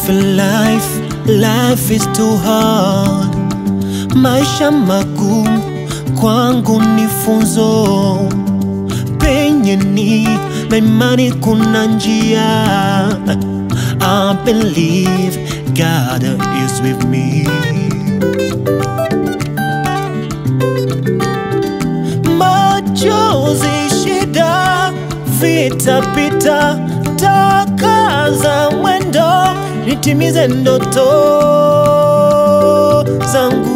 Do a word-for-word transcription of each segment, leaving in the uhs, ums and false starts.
feel life, life is too hard. Maisha magumu kwangu ni funzo, penye ni na imani kuna njia. I believe God is with me. Machozi, shida, vita pita, takaza mwendo, nitimize ndoto zangu.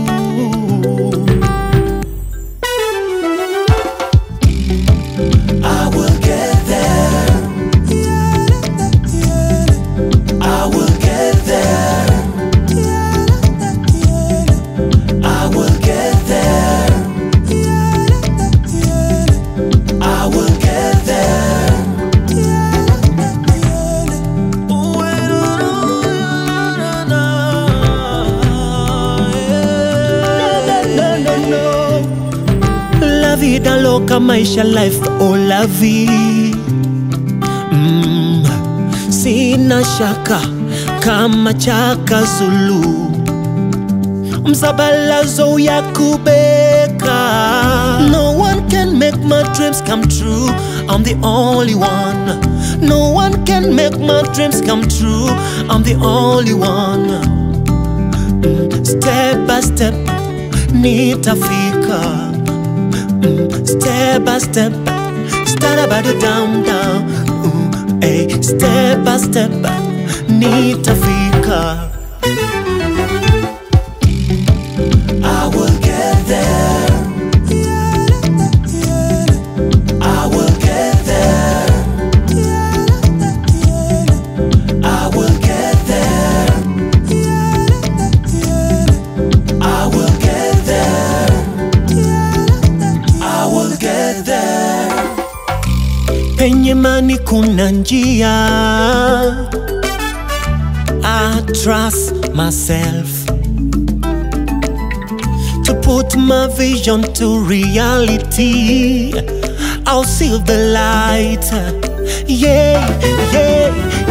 La vida loca, maisha life o la vie. mm. Sina shaka kama chaka Zulu, mzabalazo ya kubeka. No one can make my dreams come true, I'm the only one. No one can make my dreams come true, I'm the only one. mm. Step by step nitafika, step by step, start about the down down. Ooh, hey, step by step, nitafika. I will get there. I will get there. I will get there. I will get there. I will get there. Penye mani kuna njia. I trust myself to put my vision to reality. I'll see the light. Yeah, yeah,